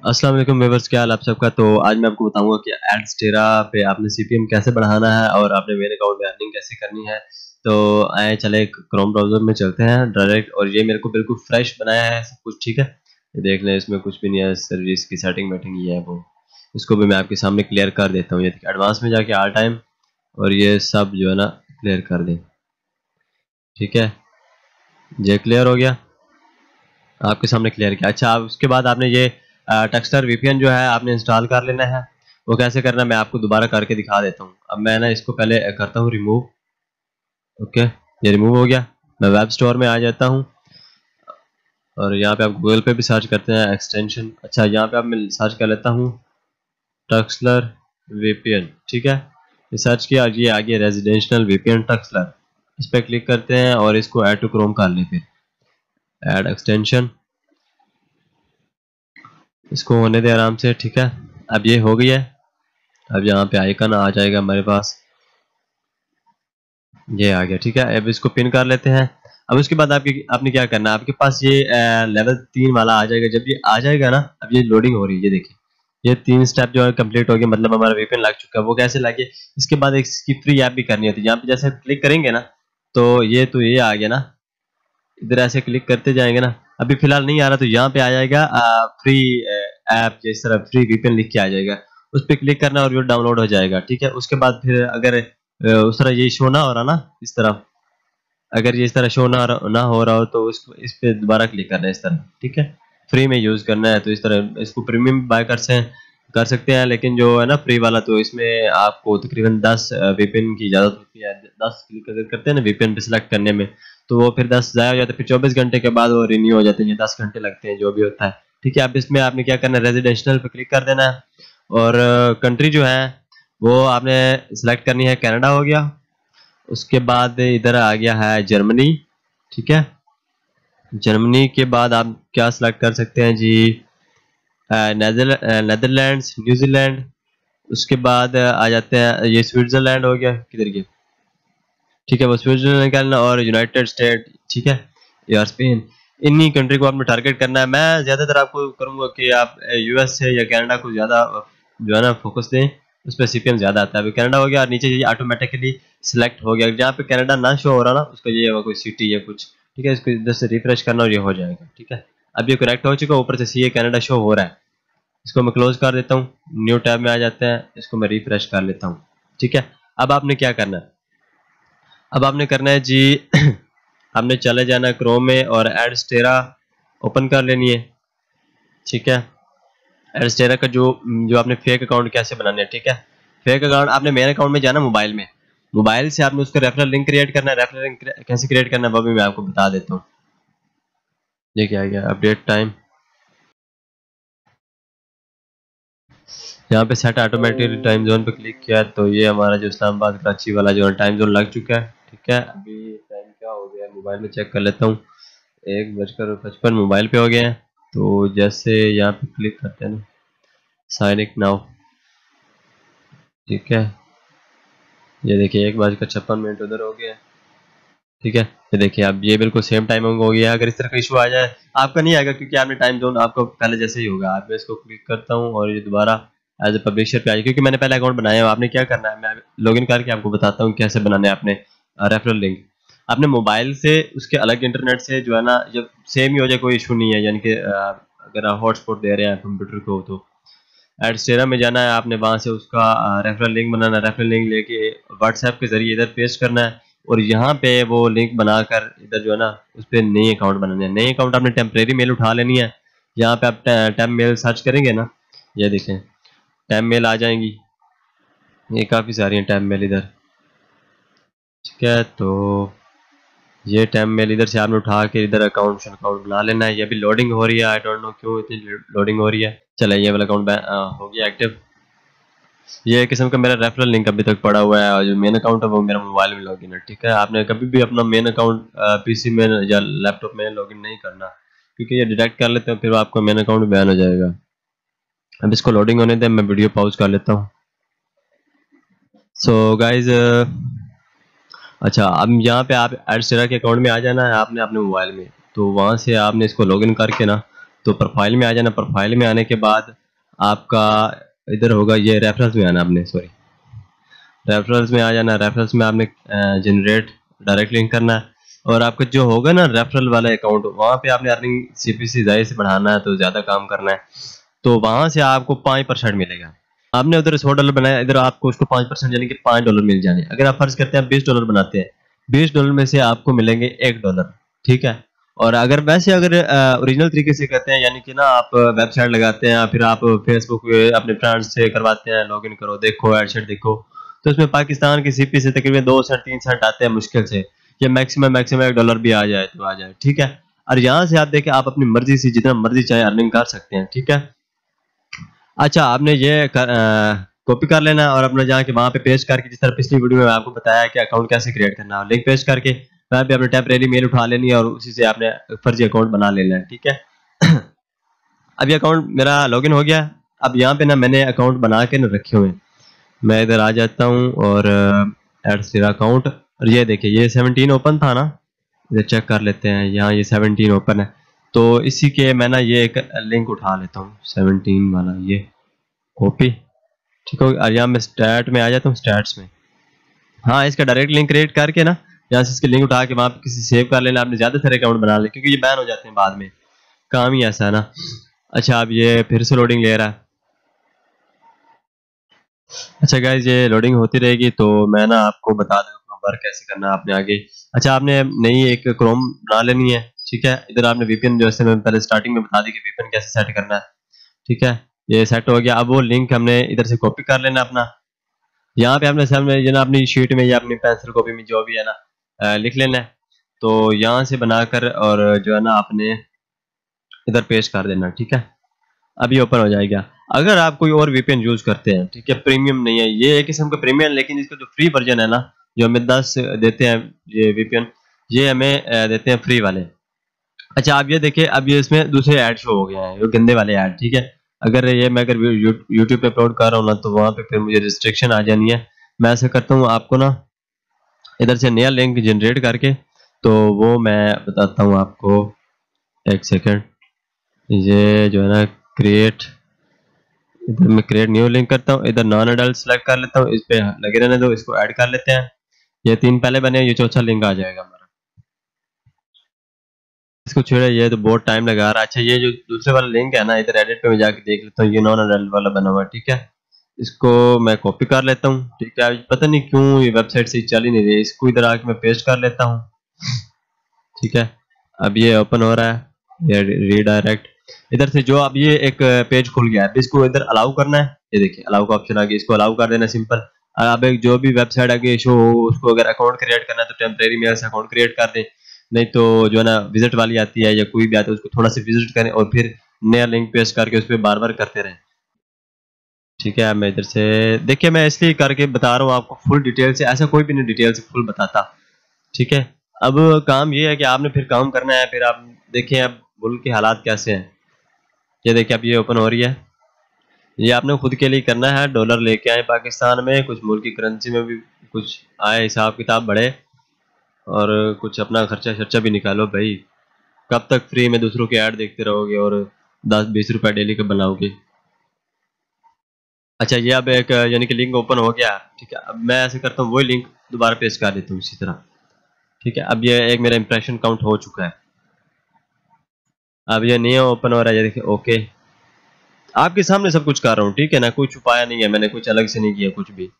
अस्सलाम वालेकुम व्यूअर्स, क्या हाल आप सबका। तो आज मैं आपको बताऊंगा कि एडस्टेरा पे आपने सीपीएम कैसे बढ़ाना है और आपने मेन अकाउंट में अर्निंग कैसे करनी है। तो आए चले क्रोम ब्राउज़र में चलते हैं डायरेक्ट, और ये मेरे को बिल्कुल फ्रेश बनाया है सब कुछ, ठीक है। ये देख लें, इसमें कुछ भी नहीं है, सर्विस की सेटिंग वेटिंग ये है वो। इसको भी मैं आपके सामने क्लियर कर देता हूँ। ये एडवांस में जाके ऑल टाइम और ये सब जो है ना क्लियर कर दें, ठीक है। ये क्लियर हो गया, आपके सामने क्लियर किया। अच्छा, आप उसके बाद आपने ये टक्सटर वीपीएन जो है आपने इंस्टॉल कर लेना है। वो कैसे करना है मैं आपको दोबारा करके दिखा देता हूँ। अब मैं ना इसको पहले करता हूँ रिमूव। ओके, ये रिमूव हो गया। मैं वेब स्टोर में आ जाता हूँ और यहाँ पे आप गूगल पे भी सर्च करते हैं एक्सटेंशन। अच्छा, यहाँ पे आप मैं सर्च कर लेता हूँ टक्सलर वीपीएन, ठीक है। ये सर्च किया, ये आ गया रेजिडेंशियल वीपीएन टक्सलर। इस पर क्लिक करते हैं और इसको ऐड टू क्रोम कर लें। फिर ऐड एक्सटेंशन, इसको होने दे आराम से, ठीक है। अब ये हो गया है। अब यहाँ पे आइकन आ जाएगा हमारे पास, ये आ गया, ठीक है। अब इसको पिन कर लेते हैं। अब उसके बाद आपने क्या करना है, आपके पास ये लेवल 3 वाला आ जाएगा। जब ये आ जाएगा ना, अब ये लोडिंग हो रही है, ये देखिए, ये 3 स्टेप जो है कंप्लीट हो गया, मतलब हमारा वीपीएन लग चुका है। वो कैसे लगे, इसके बाद एक इसकी फ्री ऐप भी करनी होती है। यहाँ पे जैसे क्लिक करेंगे ना, तो ये आ गया ना, इधर ऐसे क्लिक करते जाएंगे ना। अभी फिलहाल नहीं आ रहा, तो यहाँ पे आ जाएगा फ्री ऐप, जिस तरह फ्री वीपीएन लिख के आ जाएगा। उस पर क्लिक करना और वो डाउनलोड हो जाएगा, ठीक है। उसके बाद फिर अगर उस तरह ये शो ना हो रहा ना, इस तरह अगर ये इस तरह शो ना हो रहा हो, तो इस पे दोबारा क्लिक करना है इस तरह, ठीक है। फ्री में यूज करना है, तो इस तरह इसको प्रीमियम बाय कर सकते हैं। लेकिन जो है ना फ्री वाला, तो इसमें आपको तकरीबन 10 वीपीएन की इजाजत होती है। 10 क्लिक अगर करते हैं ना वीपीएन पे सिलेक्ट करने में, तो वो फिर 10 ज़ाया हो जाता है। फिर 24 घंटे के बाद वो रिन्यू हो जाते हैं, 10 घंटे लगते हैं, जो भी होता है, ठीक है। अब इसमें आपने क्या करना है, रेजिडेंशियल पे क्लिक कर देना है और कंट्री जो है वो आपने सिलेक्ट करनी है, कनाडा हो गया। उसके बाद इधर आ गया है जर्मनी, ठीक है। जर्मनी के बाद आप क्या सिलेक्ट कर सकते हैं जी, नेदरलैंड्स, न्यूजीलैंड। उसके बाद आ जाते हैं, ये स्विट्जरलैंड हो गया, किधर गया, ठीक है, वो स्विट्जरलैंड निकालना, और यूनाइटेड स्टेट, ठीक है, या स्पेन। इन्हीं कंट्री को आपने टारगेट करना है। मैं ज़्यादातर आपको करूँगा कि आप यूएस से या कनाडा को ज़्यादा जो है ना फोकस दें, उस पर सीपीएम ज़्यादा आता है। अभी कनाडा हो गया और नीचे ये ऑटोमेटिकली सिलेक्ट हो गया। जहाँ पे कनाडा ना शो हो रहा ना, उसका ये होगा कोई सिटी या कुछ, ठीक है। इसको इधर से रिफ्रेश करना और ये हो जाएगा, ठीक है। अब ये कनेक्ट हो चुका है, ऊपर से सी ए कनाडा शो हो रहा है। इसको मैं क्लोज कर देता हूँ, न्यू टैब में आ जाते हैं, इसको मैं रिफ्रेश कर लेता हूँ, ठीक है। अब आपने क्या करना है, अब आपने करना है जी हमने चले जाना क्रोम में और एडस्टेरा ओपन कर लेनी है, ठीक है। एडस्टेरा का जो जो आपने फेक अकाउंट कैसे बनाने हैं, ठीक है। फेक अकाउंट आपने मेरे अकाउंट में जाना, मोबाइल से आपने उसका रेफरल लिंक क्रिएट करना है। रेफरल लिंक कैसे क्रिएट करना है वो भी मैं आपको बता देता हूँ। ये क्या गया, अपडेट टाइम, यहाँ पे सेट ऑटोमेटिक टाइम जोन पे क्लिक किया, तो ये हमारा जो इस्लामाबाद कराची वाला जो टाइम जोन लग चुका है, ठीक है। अभी टाइम क्या हो गया, मोबाइल में चेक कर लेता हूँ, 1:55 मोबाइल पे हो गए हैं। तो जैसे यहाँ पे क्लिक करते हैं ना, साइन इन नाउ, ठीक है। ये देखिए 1:56 उधर हो गया, ठीक है। ये देखिए अब ये बिल्कुल सेम टाइमिंग हो गया। अगर इस तरह का इशू आ जाए, आपका नहीं आएगा क्योंकि आपने टाइम जोन आपको पहले जैसे ही होगा। आप मैं इसको क्लिक करता हूँ और ये दोबारा एज ए पब्लिशर पे आ जाए, क्योंकि मैंने पहले अकाउंट बनाया है। आपने क्या करना है, मैं लॉगिन करके आपको बताता हूँ कैसे बनाने हैं। आपने रेफरल लिंक अपने मोबाइल से उसके अलग इंटरनेट से जो है ना, जब सेम ही हो जाए कोई इशू नहीं है, यानी कि अगर आप हॉटस्पॉट दे रहे हैं कंप्यूटर को, तो एडस्टेरा में जाना है आपने, वहाँ से उसका रेफरल लिंक बनाना है। रेफरल लिंक लेके व्हाट्सएप के जरिए इधर पेस्ट करना है और यहाँ पे वो लिंक बनाकर इधर जो है ना उस पर नई अकाउंट बनाने हैं। नई अकाउंट आपने टेम्परेरी मेल उठा लेनी है। यहाँ पे आप टैब मेल सर्च करेंगे ना, ये देखें टैब मेल आ जाएंगी, ये काफ़ी सारी हैं टैब मेल इधर, ठीक है। तो ये टैब मेल इधर से आपने उठा के इधर अकाउंट बना लेना है। ये अभी लोडिंग हो रही है, आई डोंट नो क्यों इतनी लोडिंग हो रही है। चले, ये वाला अकाउंट हो गया एक्टिव। ये एक किस्म का मेरा रेफरल लिंक अभी तक पड़ा हुआ है, और जो मेन अकाउंट है वो मेरा मोबाइल में लॉगिन है, ठीक है। आपने कभी भी अपना मेन अकाउंट पीसी में या लैपटॉप में लॉगिन नहीं करना, क्योंकि ये डिटेक्ट कर लेते हैं, फिर आपका मेन अकाउंट बैन हो जाएगा। अब इसको लोडिंग होने दें, मैं वीडियो पॉज कर लेता हूँ। सो गाइज, अच्छा, अब यहाँ पे आप एडस्टेरा के अकाउंट में आ जाना है आपने अपने मोबाइल में। तो वहाँ से आपने इसको लॉगिन करके ना, तो प्रोफाइल में आ जाना। प्रोफाइल में आने के बाद आपका इधर होगा ये रेफरेंस में आना, आपने सॉरी रेफरेंस में आ जाना। रेफरेंस में आपने जनरेट डायरेक्ट लिंक करना है, और आपका जो होगा ना रेफरल वाला अकाउंट, वहाँ पे आपने अर्निंग CPC जाहिर से बढ़ाना है, तो ज़्यादा काम करना है, तो वहाँ से आपको 5% मिलेगा। आपने उधर $100 बनाया, इधर आपको उसको 5% यानी कि $5 मिल जाने। अगर आप फर्ज करते हैं $20 बनाते हैं, $20 में से आपको मिलेंगे $1, ठीक है। और अगर वैसे अगर ओरिजिनल तरीके से करते हैं, यानी कि ना आप वेबसाइट लगाते हैं, फिर आप फेसबुक पे अपने फ्रेंड्स से करवाते हैं, लॉगिन करो, देखो एडशेट देखो, तो इसमें पाकिस्तान की CP से तकरीबन 2 सेंट 3 सेंट आते हैं मुश्किल से, ये मैक्सिमम $1 भी आ जाए तो आ जाए, ठीक है। और यहाँ से आप देखें, आप अपनी मर्जी से जितना मर्जी चाहे अर्निंग कर सकते हैं, ठीक है। अच्छा, आपने ये कॉपी कर लेना और अपना जाके वहाँ पे पेस्ट करके, जिस तरह पिछली वीडियो में आपको बताया कि अकाउंट कैसे क्रिएट करना है, लिंक पेस्ट करके वहाँ पे अपने टेम्परेरी मेल उठा लेनी है और उसी से आपने फर्जी अकाउंट बना लेना है, ठीक है। अब ये अकाउंट मेरा लॉगिन हो गया। अब यहाँ पे ना मैंने अकाउंट बना के ना रखे हुए हैं, मैं इधर आ जाता हूँ और ऐड सिरा अकाउंट, और ये देखिए ये 17 ओपन था ना, इधर चेक कर लेते हैं, यहाँ ये 17 ओपन है, तो इसी के मैं ना ये एक लिंक उठा लेता हूँ 17 वाला, ये कॉपी, ठीक है। और यहाँ मैं स्टार्ट में आ जाता हूँ, स्टार्ट्स में, हाँ इसका डायरेक्ट लिंक क्रिएट करके ना यहाँ से इसके लिंक उठा के वहाँ पे किसी सेव कर लेना, आपने ज़्यादा सारे अकाउंट बना ले, क्योंकि ये बैन हो जाते हैं बाद में, काम ही ऐसा है ना। अच्छा, अब ये फिर से लोडिंग ले रहा है। अच्छा गाइज, ये लोडिंग होती रहेगी, तो मैं ना आपको बता दूँ वर्क कैसे करना है आपने आगे। अच्छा, आपने नई एक क्रोम बना लेनी है, ठीक है। इधर आपने VPN, जैसे मैं पहले स्टार्टिंग में बता दी कि VPN कैसे सेट करना है, ठीक है। ये सेट हो गया। अब वो लिंक हमने इधर से कॉपी कर लेना अपना, यहाँ पे आपने सामने जो ना अपनी शीट में या अपनी पेंसिल कॉपी में जो भी है ना लिख लेना है, तो यहाँ से बनाकर और जो है ना आपने इधर पेस्ट कर देना, ठीक है। अभी ओपन हो जाएगा। अगर आप कोई और VPN यूज करते हैं, ठीक है, प्रीमियम नहीं है, ये एक किस्म का प्रीमियम, लेकिन इसका जो फ्री वर्जन है ना, जो हमें 10 देते हैं ये VPN, ये हमें देते हैं फ्री वाले। अच्छा, आप ये देखिए, अब ये इसमें दूसरे ऐड शो हो गया है, ये गंदे वाले ऐड, ठीक है। अगर ये मैं अगर यूट्यूब पे अपलोड कर रहा हूँ ना, तो वहाँ पे फिर मुझे रिस्ट्रिक्शन आ जानी है। मैं ऐसा करता हूँ, आपको ना इधर से नया लिंक जनरेट करके, तो वो मैं बताता हूँ आपको, एक सेकेंड। ये जो है ना क्रिएट, इधर मैं क्रिएट न्यू लिंक करता हूँ, इधर नॉन अडल्ट सेलेक्ट कर लेता हूँ, इस पे लगे रहने दो, इसको ऐड कर लेते हैं। ये 3 पहले बने, ये चौथा लिंक आ जाएगा हमारा, इसको छोड़े, ये तो बहुत टाइम लगा रहा है। अच्छा, ये जो दूसरे वाला लिंक है ना, इधर एडिट पे मैं जाके देख लेता हूँ, ये नॉन अडल्ट वाला बना हुआ है, ठीक है। इसको मैं कॉपी कर लेता हूँ, ठीक है। अब पता नहीं क्यों ये वेबसाइट से चल ही नहीं रही, इसको इधर आके मैं पेस्ट कर लेता हूँ, ठीक है। अब ये ओपन हो रहा है, ये रीडायरेक्ट, इधर से जो अब ये एक पेज खुल गया है, अब इसको इधर अलाउ करना है, ये देखिए अलाउ का ऑप्शन आ गया, इसको अलाउ कर देना सिंपल। अब एक जो भी वेबसाइट आगे शो हो, उसको अगर अकाउंट क्रिएट करना है तो टेम्परेरी मेल से अकाउंट क्रिएट कर दें, नहीं तो जो है ना विजिट वाली आती है या कोई भी आता है, उसको थोड़ा सा विजिट करें और फिर नया लिंक पेस्ट करके उस पर बार बार करते रहें, ठीक है। मैं इधर से देखिए, मैं इसलिए करके बता रहा हूँ आपको फुल डिटेल से, ऐसा कोई भी नहीं डिटेल से फुल बताता, ठीक है। अब काम ये है कि आपने फिर काम करना है, फिर आप देखें अब मुल्क के हालात कैसे हैं। ये देखिए, अब ये ओपन हो रही है, ये आपने खुद के लिए करना है, डॉलर लेके आए पाकिस्तान में, कुछ मुल्क की करेंसी में भी कुछ आए, हिसाब किताब बढ़े, और कुछ अपना खर्चा शर्चा भी निकालो भाई। कब तक फ्री में दूसरों के ऐड देखते रहोगे और 10-20 रुपए डेली का बनाओगे। अच्छा, ये अब एक यानी कि लिंक ओपन हो गया, ठीक है। अब मैं ऐसे करता हूँ, वही लिंक दोबारा पेस्ट कर देता हूँ इसी तरह, ठीक है। अब ये एक मेरा इंप्रेशन काउंट हो चुका है। अब ये नहीं ओपन हो रहा है, ये देखिए ओके, आपके सामने सब कुछ कर रहा हूँ, ठीक है ना, कोई छुपाया नहीं है मैंने, कुछ अलग से नहीं किया कुछ भी,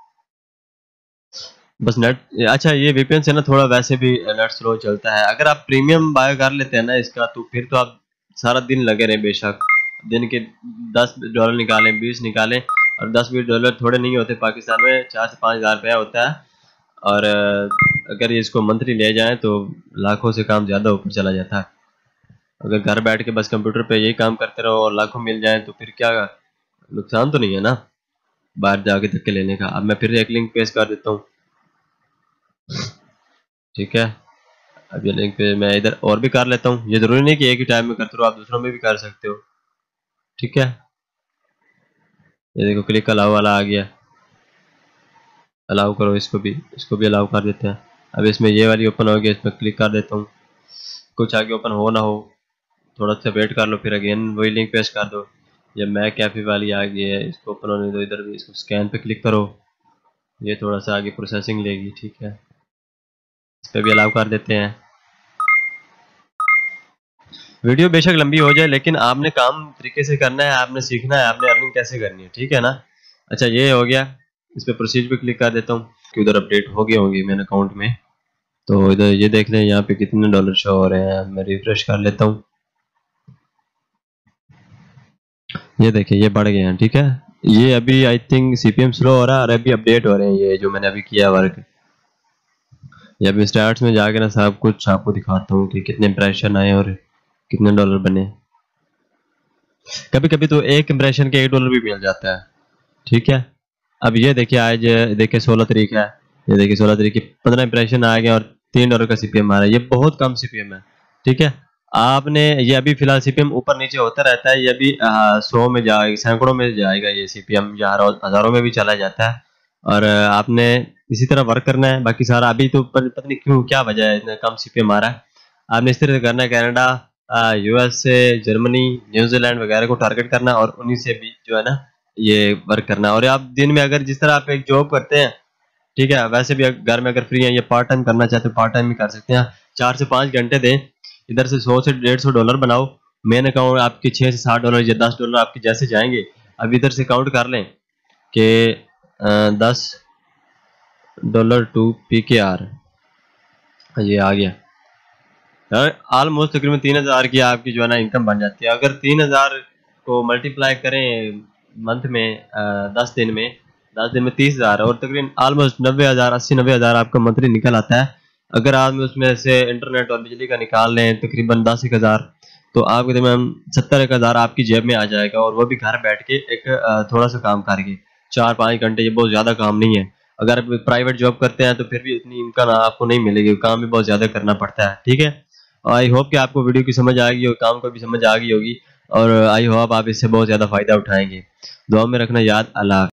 बस नेट। अच्छा, ये VPN से ना थोड़ा वैसे भी नेट स्लो चलता है। अगर आप प्रीमियम बाय कर लेते हैं ना इसका, तो फिर तो आप सारा दिन लगे रहे, बेशक दिन के $10 निकालें, 20 निकालें, और $10-20 थोड़े नहीं होते, पाकिस्तान में 4 से 5 हज़ार रुपया होता है। और अगर ये इसको मंथली ले जाएं तो लाखों से काम ज़्यादा ऊपर चला जाता है। अगर घर बैठ के बस कंप्यूटर पे यही काम करते रहो और लाखों मिल जाएं, तो फिर क्या नुकसान तो नहीं है ना बाहर जाके धक्के लेने का। अब मैं फिर एक लिंक पेश कर देता हूँ, ठीक है। अब ये लिंक पे मैं इधर और भी कर लेता हूँ, ये जरूरी नहीं कि एक ही टाइम में करते रहो, आप दूसरों में भी कर सकते हो, ठीक है। ये देखो क्लिक अलाउ वाला आ गया, अलाउ करो, इसको भी अलाउ कर देते हैं। अब इसमें ये वाली ओपन हो गई, इसमें क्लिक कर देता हूँ, कुछ आगे ओपन हो ना हो, थोड़ा सा वेट कर लो, फिर अगेन वही लिंक पेस्ट कर दो। ये मैक कैफे वाली आ गई है, इसको ओपन होने दो, इधर भी इसको स्कैन पे क्लिक करो, ये थोड़ा सा आगे प्रोसेसिंग लेगी, ठीक है, इस पर भी अलाउ कर देते हैं। वीडियो बेशक लंबी हो जाए लेकिन आपने काम तरीके से करना है, आपने सीखना है, आपने अर्निंग कैसे करनी है, ठीक है ना। अच्छा ये हो गया, इस पर प्रोसीड पे क्लिक कर देता हूँ कि उधर अपडेट हो गए होंगे मेरे अकाउंट में। तो इधर ये देख लें यहाँ पे कितने डॉलर शो हो रहे हैं, मैं रिफ्रेश कर लेता हूँ, ये देखिए ये बढ़ गए हैं, ठीक है। ये अभी आई थिंक सीपीएम स्लो हो रहा है और अभी अपडेट हो रहे हैं, ये जो मैंने अभी किया वर्क। ये अभी स्टार्ट्स में जाके ना सब कुछ आपको दिखाता हूँ कि कितने इंप्रेशन आए और कितने डॉलर बने। कभी कभी तो एक इंप्रेशन के $1 भी मिल जाता है, ठीक है। अब ये देखिए आज देखिए 16 तारीख है, ये देखिए 16 तारीख की 15 इंप्रेशन आ गए और $3 का सीपीएम आ रहा है, ये बहुत कम सीपीएम है, ठीक है। आपने ये अभी फिलहाल सीपीएम ऊपर नीचे होता रहता है, ये अभी 100 में जाएगा, सैकड़ों में जाएगा ये सीपीएम, या हजारों में भी चला जाता है। और आपने इसी तरह वर्क करना है, बाकी सारा अभी तो पता नहीं क्यों क्या वजह है इतना कम सीपीएम आ रहा है। आपने इस तरह से करना है, कनाडा, यूएसए, जर्मनी, न्यूजीलैंड वगैरह को टारगेट करना और उन्हीं से भी जो है ना ये वर्क करना। और आप दिन में अगर जिस तरह आप एक जॉब करते हैं, ठीक है, वैसे भी घर में अगर फ्री हैं, ये पार्ट टाइम करना चाहते हो पार्ट टाइम भी कर सकते हैं। 4 से 5 घंटे दें, इधर से 100 से $150 बनाओ, मेन अकाउंट आपके $6 से $7 या $10 आपके जैसे जाएंगे। अब इधर से काउंट कर लें कि $10 टू PKR, ये आ गया यार, ऑलमोस्ट तकरीबन 3000 की आपकी जो है ना इनकम बन जाती है। अगर 3000 को मल्टीप्लाई करें मंथ में 10 दिन में, 10 दिन में 30,000 और तकरीबन ऑलमोस्ट 90,000, 80-90,000 आपका मंथली निकल आता है। अगर आप उसमें से इंटरनेट और बिजली का निकाल लें तकरीबन 10,000, तो आपके तकरीबन 70,000 आपकी जेब में आ जाएगा, और वो भी घर बैठ के एक थोड़ा सा काम करके 4-5 घंटे, ये बहुत ज़्यादा काम नहीं है। अगर आप प्राइवेट जॉब करते हैं तो फिर भी इतनी इनकम आपको नहीं मिलेगी, काम भी बहुत ज़्यादा करना पड़ता है, ठीक है। आई होप कि आपको वीडियो की समझ आ गई और काम को भी समझ आ गई होगी, और आई होप आप इससे बहुत ज़्यादा फ़ायदा उठाएंगे। दुआ में रखना याद। अल्लाह।